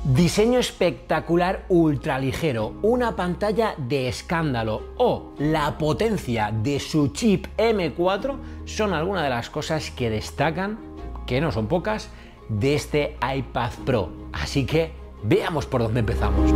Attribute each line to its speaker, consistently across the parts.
Speaker 1: Diseño espectacular ultraligero, una pantalla de escándalo o la potencia de su chip M4 son algunas de las cosas que destacan, que no son pocas, de este iPad Pro. Así que veamos por dónde empezamos.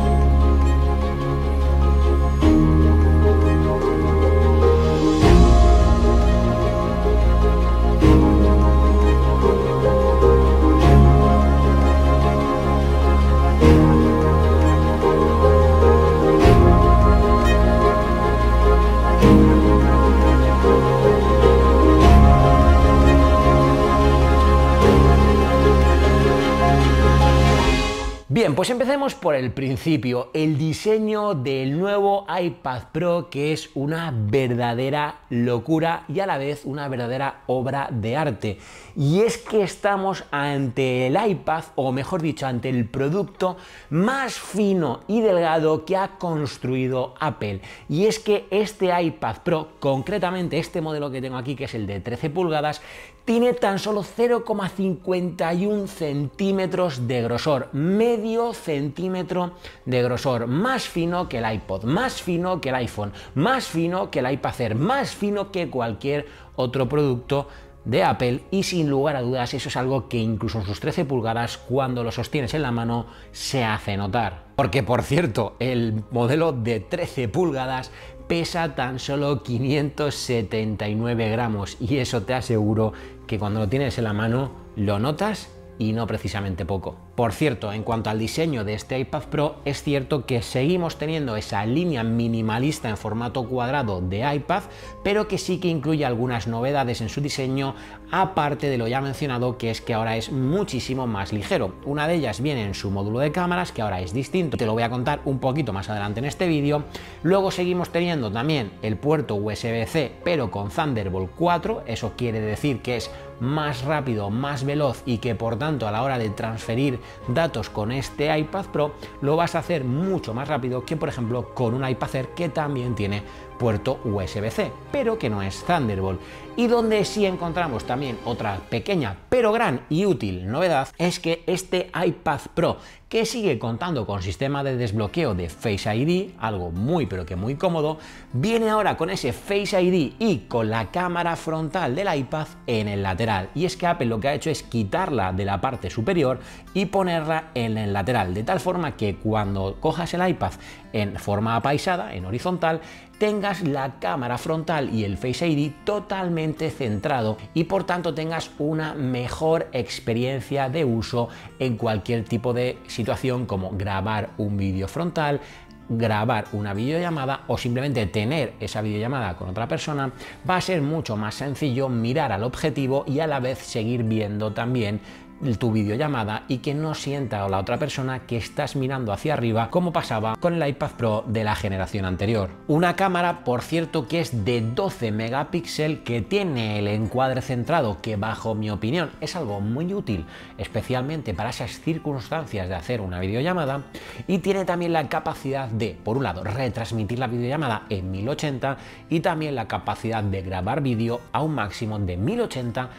Speaker 1: Bien, pues empecemos por el principio, el diseño del nuevo iPad Pro, que es una verdadera locura y a la vez una verdadera obra de arte. Y es que estamos ante el iPad, o mejor dicho, ante el producto más fino y delgado que ha construido Apple. Y es que este iPad Pro, concretamente este modelo que tengo aquí, que es el de 13 pulgadas, tiene tan solo 0,51 centímetros de grosor, medio centímetro de grosor, más fino que el iPod, más fino que el iPhone, más fino que el iPad Air, más fino que cualquier otro producto de Apple, y sin lugar a dudas eso es algo que incluso en sus 13 pulgadas, cuando lo sostienes en la mano, se hace notar. Porque, por cierto, el modelo de 13 pulgadas pesa tan solo 579 gramos y eso te aseguro que cuando lo tienes en la mano lo notas y no precisamente poco. Por cierto, en cuanto al diseño de este iPad Pro, es cierto que seguimos teniendo esa línea minimalista en formato cuadrado de iPad, pero que sí que incluye algunas novedades en su diseño, aparte de lo ya mencionado, que es que ahora es muchísimo más ligero. Una de ellas viene en su módulo de cámaras, que ahora es distinto, te lo voy a contar un poquito más adelante en este vídeo. Luego seguimos teniendo también el puerto USB-C, pero con Thunderbolt 4, eso quiere decir que es más rápido, más veloz y que por tanto a la hora de transferir datos con este iPad Pro lo vas a hacer mucho más rápido que por ejemplo con un iPad Air, que también tiene puerto USB-C, pero que no es Thunderbolt. Y donde sí encontramos también otra pequeña pero gran y útil novedad es que este iPad Pro, que sigue contando con sistema de desbloqueo de Face ID, algo muy pero que muy cómodo, viene ahora con ese Face ID y con la cámara frontal del iPad en el lateral. Y es que Apple lo que ha hecho es quitarla de la parte superior y ponerla en el lateral, de tal forma que cuando cojas el iPad en forma apaisada, en horizontal, tengas la cámara frontal y el Face ID totalmente centrado y por tanto tengas una mejor experiencia de uso en cualquier tipo de situación, como grabar un vídeo frontal, grabar una videollamada o simplemente tener esa videollamada con otra persona. Va a ser mucho más sencillo mirar al objetivo y a la vez seguir viendo también tu videollamada y que no sienta a la otra persona que estás mirando hacia arriba, como pasaba con el iPad Pro de la generación anterior. Una cámara, por cierto, que es de 12 megapíxeles, que tiene el encuadre centrado, que bajo mi opinión es algo muy útil, especialmente para esas circunstancias de hacer una videollamada, y tiene también la capacidad de, por un lado, retransmitir la videollamada en 1080 y también la capacidad de grabar vídeo a un máximo de 1080,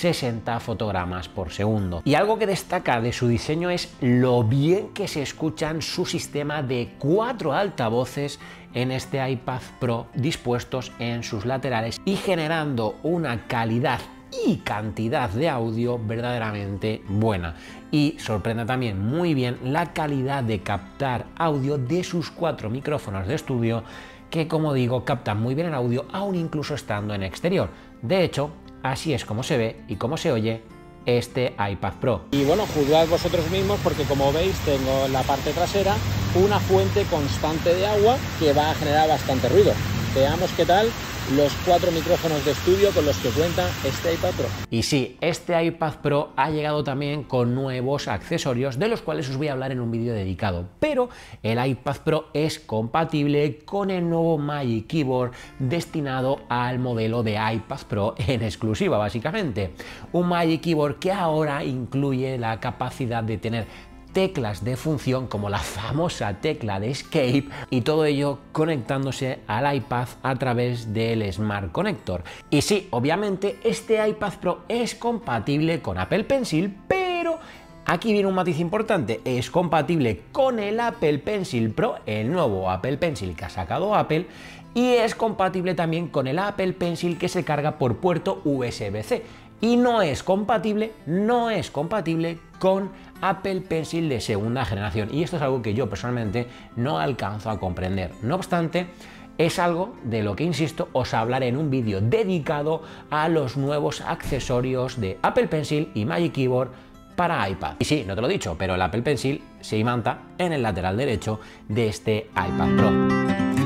Speaker 1: 60 fotogramas por segundo. Y algo que destaca de su diseño es lo bien que se escuchan su sistema de 4 altavoces en este iPad Pro dispuestos en sus laterales y generando una calidad y cantidad de audio verdaderamente buena. Y sorprende también muy bien la calidad de captar audio de sus 4 micrófonos de estudio, que, como digo, captan muy bien el audio aún incluso estando en exterior. De hecho, así es como se ve y como se oye este iPad Pro. Y bueno, juzgad vosotros mismos, porque como veis tengo en la parte trasera una fuente constante de agua que va a generar bastante ruido. Veamos qué tal los 4 micrófonos de estudio con los que cuenta este iPad Pro. Y sí, este iPad Pro ha llegado también con nuevos accesorios, de los cuales os voy a hablar en un vídeo dedicado, pero el iPad Pro es compatible con el nuevo Magic Keyboard destinado al modelo de iPad Pro en exclusiva, básicamente. Un Magic Keyboard que ahora incluye la capacidad de tener teclas de función como la famosa tecla de Escape, y todo ello conectándose al iPad a través del Smart Connector. Y sí, obviamente este iPad Pro es compatible con Apple Pencil, pero Aquí viene un matiz importante, es compatible con el Apple Pencil Pro, el nuevo Apple Pencil que ha sacado Apple, y es compatible también con el Apple Pencil que se carga por puerto USB-C. Y no es compatible con Apple Pencil de segunda generación. Y esto es algo que yo personalmente no alcanzo a comprender. No obstante, es algo de lo que, insisto, os hablaré en un vídeo dedicado a los nuevos accesorios de Apple Pencil y Magic Keyboard para iPad. Y sí, no te lo he dicho, pero el Apple Pencil se imanta en el lateral derecho de este iPad Pro.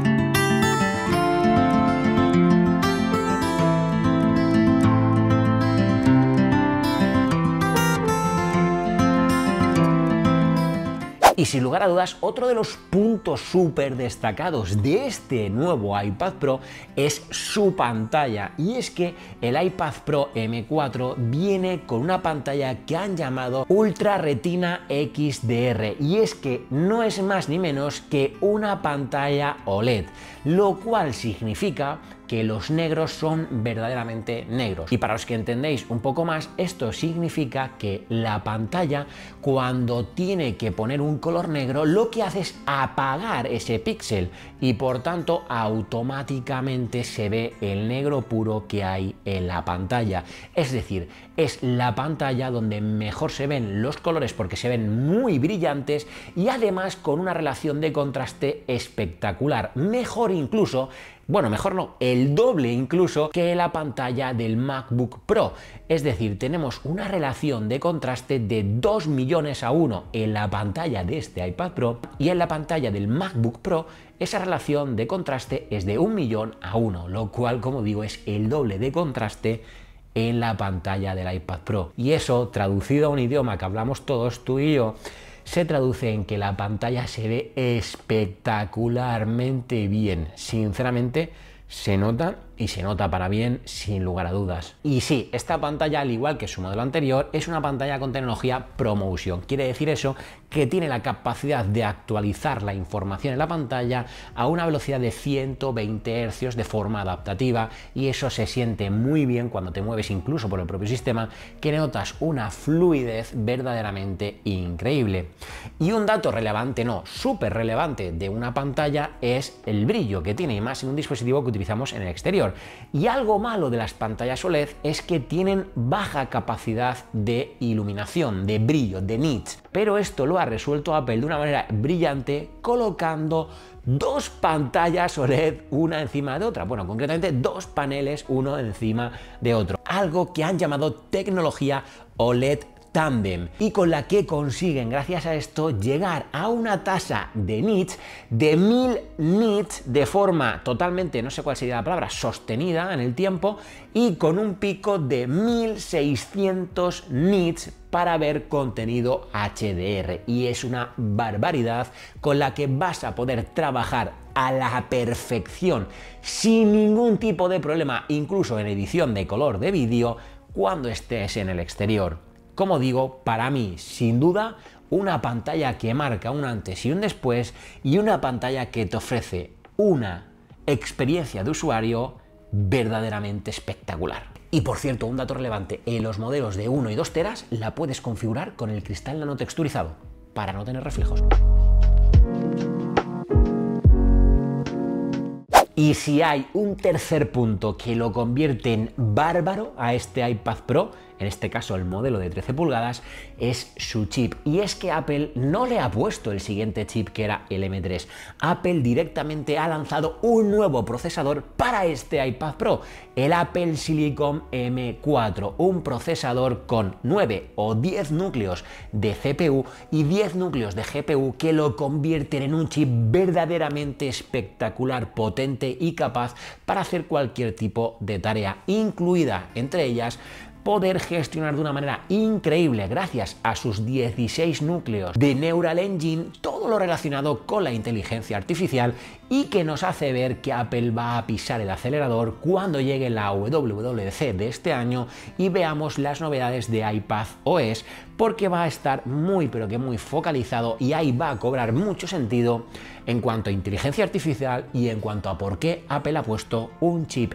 Speaker 1: Y sin lugar a dudas, otro de los puntos súper destacados de este nuevo iPad Pro es su pantalla. Y es que el iPad Pro M4 viene con una pantalla que han llamado Ultra Retina XDR. Y es que no es más ni menos que una pantalla OLED, lo cual significa que los negros son verdaderamente negros. Y para los que entendéis un poco más, esto significa que la pantalla, cuando tiene que poner un color negro, lo que hace es apagar ese píxel y por tanto automáticamente se ve el negro puro que hay en la pantalla. Es decir, es la pantalla donde mejor se ven los colores porque se ven muy brillantes y además con una relación de contraste espectacular. Mejor incluso, bueno, mejor no, el doble incluso que la pantalla del MacBook Pro. Es decir, tenemos una relación de contraste de 2 millones a 1 en la pantalla de este iPad Pro y en la pantalla del MacBook Pro esa relación de contraste es de 1 millón a 1, lo cual, como digo, es el doble de contraste en la pantalla del iPad Pro. Y eso, traducido a un idioma que hablamos todos, tú y yo, se traduce en que la pantalla se ve espectacularmente bien. Sinceramente, se nota y se nota para bien, sin lugar a dudas. Y sí, esta pantalla, al igual que su modelo anterior, es una pantalla con tecnología ProMotion. Quiere decir eso que tiene la capacidad de actualizar la información en la pantalla a una velocidad de 120 Hz de forma adaptativa, y eso se siente muy bien cuando te mueves incluso por el propio sistema, que notas una fluidez verdaderamente increíble. Y un dato relevante, no, súper relevante de una pantalla es el brillo que tiene, y más en un dispositivo que utilizamos en el exterior. Y algo malo de las pantallas OLED es que tienen baja capacidad de iluminación, de brillo, de nits. Pero esto lo ha resuelto Apple de una manera brillante colocando dos pantallas OLED una encima de otra. Bueno, concretamente dos paneles uno encima de otro. Algo que han llamado tecnología OLED Tandem, y con la que consiguen, gracias a esto, llegar a una tasa de nits de 1000 nits de forma totalmente, no sé cuál sería la palabra, sostenida en el tiempo, y con un pico de 1600 nits para ver contenido HDR. Y es una barbaridad con la que vas a poder trabajar a la perfección, sin ningún tipo de problema, incluso en edición de color de vídeo, cuando estés en el exterior. Como digo, para mí, sin duda, una pantalla que marca un antes y un después, y una pantalla que te ofrece una experiencia de usuario verdaderamente espectacular. Y por cierto, un dato relevante, en los modelos de 1 y 2 teras la puedes configurar con el cristal nanotexturizado para no tener reflejos. Y si hay un tercer punto que lo convierte en bárbaro a este iPad Pro, en este caso el modelo de 13 pulgadas, es su chip. Y es que Apple no le ha puesto el siguiente chip, que era el M3. Apple directamente ha lanzado un nuevo procesador para este iPad Pro, el Apple Silicon M4, un procesador con 9 o 10 núcleos de CPU y 10 núcleos de GPU que lo convierten en un chip verdaderamente espectacular, potente y capaz para hacer cualquier tipo de tarea, incluida entre ellas poder gestionar de una manera increíble, gracias a sus 16 núcleos de Neural Engine, todo lo relacionado con la inteligencia artificial, y que nos hace ver que Apple va a pisar el acelerador cuando llegue la WWDC de este año y veamos las novedades de iPadOS porque va a estar muy pero que muy focalizado y ahí va a cobrar mucho sentido en cuanto a inteligencia artificial y en cuanto a por qué Apple ha puesto un chip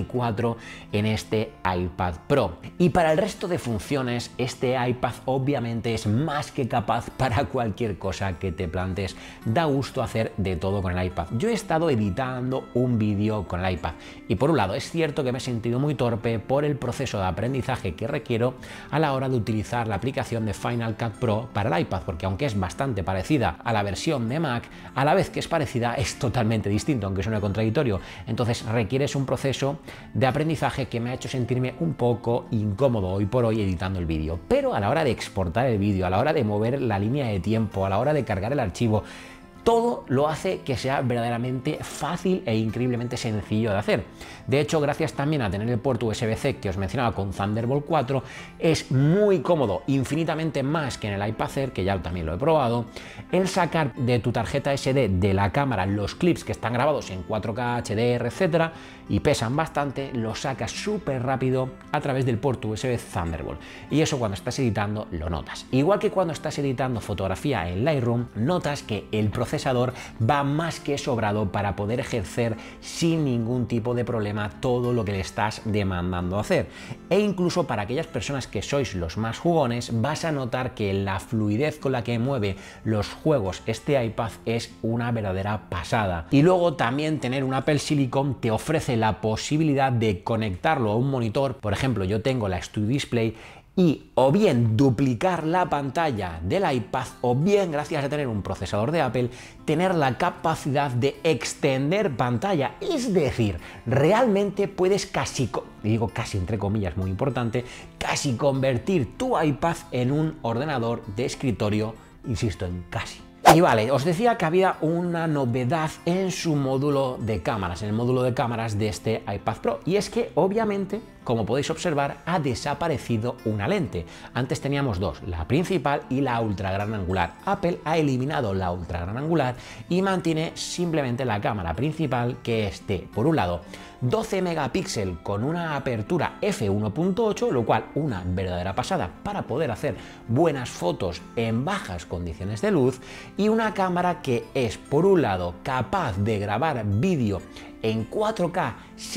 Speaker 1: M4 en este iPad Pro. Y para el resto de funciones, este iPad obviamente es más que capaz para cualquier cosa que te plantees. Da gusto hacer de todo con el iPad. Yo he estado editando un vídeo con el iPad y por un lado es cierto que me he sentido muy torpe por el proceso de aprendizaje que requiero a la hora de utilizar la aplicación de Final Cut Pro para el iPad, porque aunque es bastante parecida a la versión de Mac, a la vez que es parecida es totalmente distinto, aunque suene contradictorio. Entonces requieres un proceso de aprendizaje que me ha hecho sentirme un poco incómodo hoy por hoy editando el vídeo. Pero a la hora de exportar el vídeo, a la hora de mover la línea de tiempo, a la hora de cargar el archivo, todo lo hace que sea verdaderamente fácil e increíblemente sencillo de hacer. De hecho, gracias también a tener el puerto USB-C que os mencionaba con Thunderbolt 4, es muy cómodo, infinitamente más que en el iPad Air, que ya también lo he probado, el sacar de tu tarjeta SD de la cámara los clips que están grabados en 4K, HDR, etcétera, y pesan bastante, los sacas súper rápido a través del puerto USB Thunderbolt. Y eso cuando estás editando lo notas. Igual que cuando estás editando fotografía en Lightroom, notas que el procesador va más que sobrado para poder ejercer sin ningún tipo de problema todo lo que le estás demandando hacer. E incluso para aquellas personas que sois los más jugones, vas a notar que la fluidez con la que mueve los juegos este iPad es una verdadera pasada. Y luego también tener un Apple Silicon te ofrece la posibilidad de conectarlo a un monitor. Por ejemplo, yo tengo la Studio Display y o bien duplicar la pantalla del iPad o bien, gracias a tener un procesador de Apple, tener la capacidad de extender pantalla. Es decir, realmente puedes casi, y digo casi entre comillas, muy importante, casi convertir tu iPad en un ordenador de escritorio, insisto en casi. Y vale, os decía que había una novedad en su módulo de cámaras, en el módulo de cámaras de este iPad Pro, y es que obviamente, como podéis observar, ha desaparecido una lente. Antes teníamos dos, la principal y la ultra gran angular. Apple ha eliminado la ultra gran angular y mantiene simplemente la cámara principal, que es de, por un lado, 12 megapíxeles con una apertura f1.8, lo cual una verdadera pasada para poder hacer buenas fotos en bajas condiciones de luz, y una cámara que es, por un lado, capaz de grabar vídeo en 4K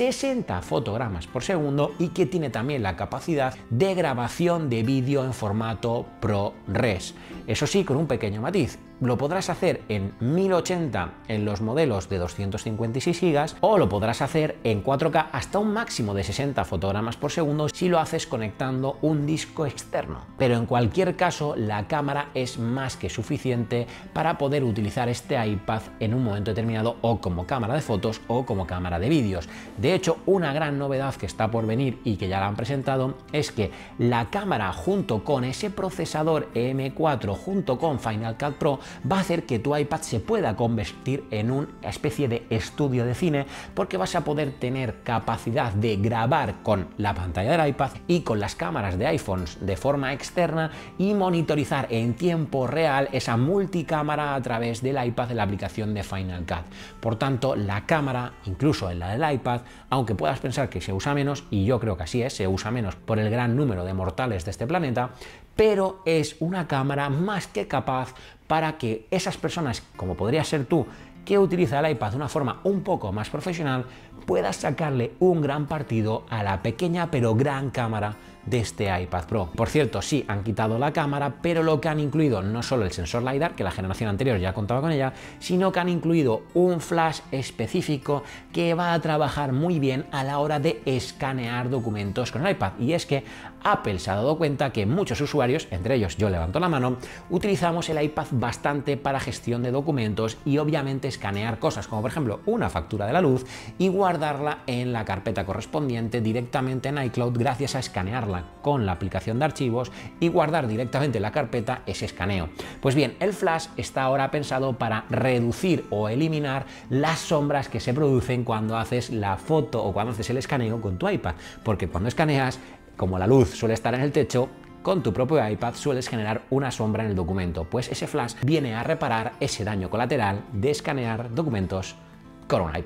Speaker 1: 60 fotogramas por segundo y que tiene también la capacidad de grabación de vídeo en formato ProRes. Eso sí, con un pequeño matiz. Lo podrás hacer en 1080 en los modelos de 256 GB o lo podrás hacer en 4K hasta un máximo de 60 fotogramas por segundo si lo haces conectando un disco externo. Pero en cualquier caso, la cámara es más que suficiente para poder utilizar este iPad en un momento determinado o como cámara de fotos o como cámara de vídeos. De hecho, una gran novedad que está por venir y que ya la han presentado es que la cámara, junto con ese procesador M4 junto con Final Cut Pro, va a hacer que tu iPad se pueda convertir en una especie de estudio de cine, porque vas a poder tener capacidad de grabar con la pantalla del iPad y con las cámaras de iPhones de forma externa y monitorizar en tiempo real esa multicámara a través del iPad de la aplicación de Final Cut. Por tanto, la cámara, incluso en la del iPad, aunque puedas pensar que se usa menos, y yo creo que así es, se usa menos por el gran número de mortales de este planeta, pero es una cámara más que capaz para que esas personas, como podría ser tú, que utiliza el iPad de una forma un poco más profesional, puedas sacarle un gran partido a la pequeña pero gran cámara de este iPad Pro. Por cierto, sí, han quitado la cámara, pero lo que han incluido no solo el sensor LiDAR, que la generación anterior ya contaba con ella, sino que han incluido un flash específico que va a trabajar muy bien a la hora de escanear documentos con el iPad. Y es que Apple se ha dado cuenta que muchos usuarios, entre ellos yo levanto la mano, utilizamos el iPad bastante para gestión de documentos y obviamente escanear cosas como por ejemplo una factura de la luz y guardarla en la carpeta correspondiente directamente en iCloud gracias a escanearla con la aplicación de archivos y guardar directamente en la carpeta ese escaneo. Pues bien, el flash está ahora pensado para reducir o eliminar las sombras que se producen cuando haces la foto o cuando haces el escaneo con tu iPad, porque cuando escaneas, como la luz suele estar en el techo, con tu propio iPad sueles generar una sombra en el documento, pues ese flash viene a reparar ese daño colateral de escanear documentos con un iPad.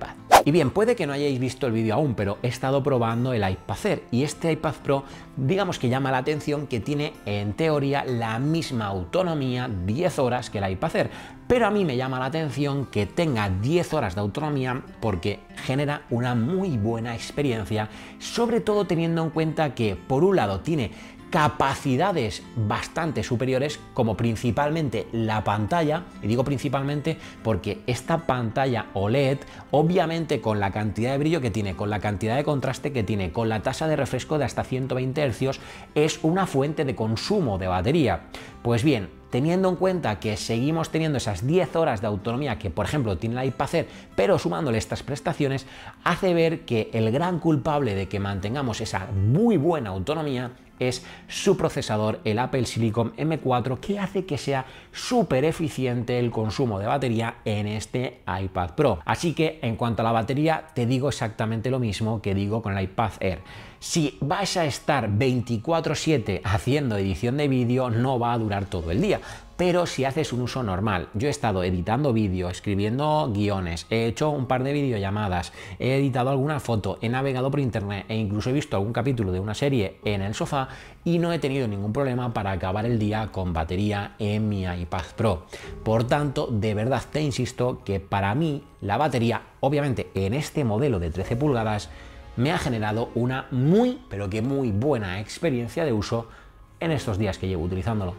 Speaker 1: Y bien, puede que no hayáis visto el vídeo aún, pero he estado probando el iPad Air y este iPad Pro, digamos que llama la atención que tiene en teoría la misma autonomía, 10 horas que el iPad Air, pero a mí me llama la atención que tenga 10 horas de autonomía porque genera una muy buena experiencia, sobre todo teniendo en cuenta que por un lado tiene capacidades bastante superiores, como principalmente la pantalla, y digo principalmente porque esta pantalla OLED, obviamente con la cantidad de brillo que tiene, con la cantidad de contraste que tiene, con la tasa de refresco de hasta 120 Hz, es una fuente de consumo de batería. Pues bien, teniendo en cuenta que seguimos teniendo esas 10 horas de autonomía que, por ejemplo, tiene el iPad Air, pero sumándole estas prestaciones, hace ver que el gran culpable de que mantengamos esa muy buena autonomía es su procesador, el Apple Silicon M4, que hace que sea súper eficiente el consumo de batería en este iPad Pro. Así que en cuanto a la batería, te digo exactamente lo mismo que digo con el iPad Air. Si vais a estar 24/7 haciendo edición de vídeo, no va a durar todo el día. Pero si haces un uso normal, yo he estado editando vídeo, escribiendo guiones, he hecho un par de videollamadas, he editado alguna foto, he navegado por internet e incluso he visto algún capítulo de una serie en el sofá y no he tenido ningún problema para acabar el día con batería en mi iPad Pro. Por tanto, de verdad te insisto que para mí la batería, obviamente en este modelo de 13 pulgadas, me ha generado una muy, pero que muy buena experiencia de uso en estos días que llevo utilizándolo.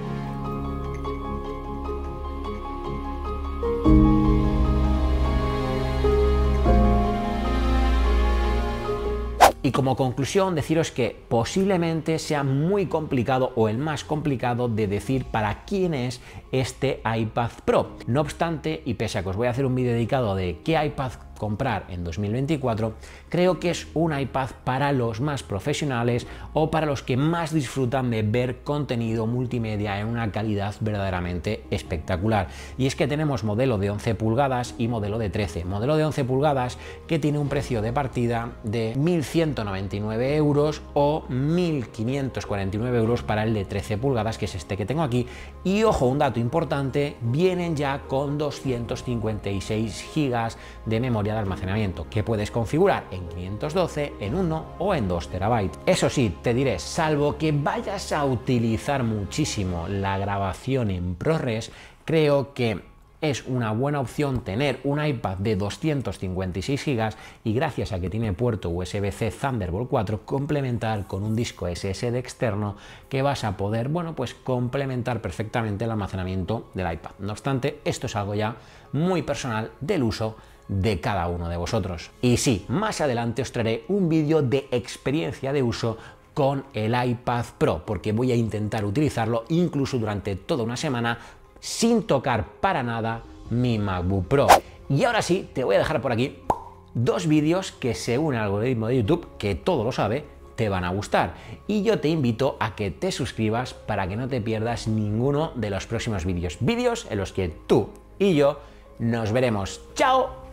Speaker 1: Y como conclusión, deciros que posiblemente sea muy complicado o el más complicado de decir para quién es este iPad Pro. No obstante, y pese a que os voy a hacer un vídeo dedicado de qué iPad comprar en 2024, creo que es un iPad para los más profesionales o para los que más disfrutan de ver contenido multimedia en una calidad verdaderamente espectacular. Y es que tenemos modelo de 11 pulgadas y modelo de 13. Modelo de 11 pulgadas que tiene un precio de partida de 1.199 euros o 1.549 euros para el de 13 pulgadas, que es este que tengo aquí. Y ojo, un dato importante, vienen ya con 256 GB de memoria de almacenamiento que puedes configurar en 512, en 1 o en 2 TB. Eso sí, te diré, salvo que vayas a utilizar muchísimo la grabación en ProRes, creo que es una buena opción tener un iPad de 256 GB y gracias a que tiene puerto USB-C Thunderbolt 4 complementar con un disco SSD externo que vas a poder, bueno, pues complementar perfectamente el almacenamiento del iPad. No obstante, esto es algo ya muy personal del uso de cada uno de vosotros. Y sí, más adelante os traeré un vídeo de experiencia de uso con el iPad Pro, porque voy a intentar utilizarlo incluso durante toda una semana sin tocar para nada mi MacBook Pro. Y ahora sí, te voy a dejar por aquí dos vídeos que, según el algoritmo de YouTube, que todo lo sabe, te van a gustar. Y yo te invito a que te suscribas para que no te pierdas ninguno de los próximos vídeos. Vídeos en los que tú y yo nos veremos. ¡Chao!